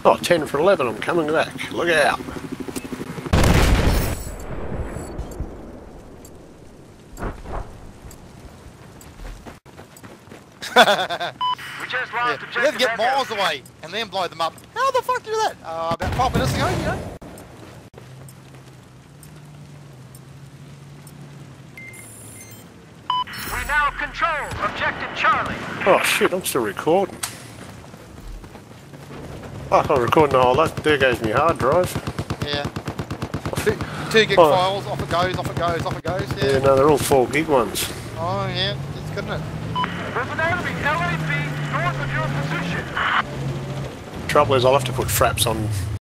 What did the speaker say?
Oh, 10 for 11, I'm coming back. Look out. We just lost You have to get miles away and then blow them up. How the fuck do you do that? About 5 minutes ago, you know? We now control Objective Charlie. Oh shit, I'm still recording. Oh, I'm recording all that. There goes my hard drive. Yeah. 2 gig files, off it goes, off it goes, off it goes. Yeah, no, they're all 4 gig ones. Oh yeah, it's good, isn't it? There's an enemy LAV north of your position. Trouble is, I'll have to put fraps on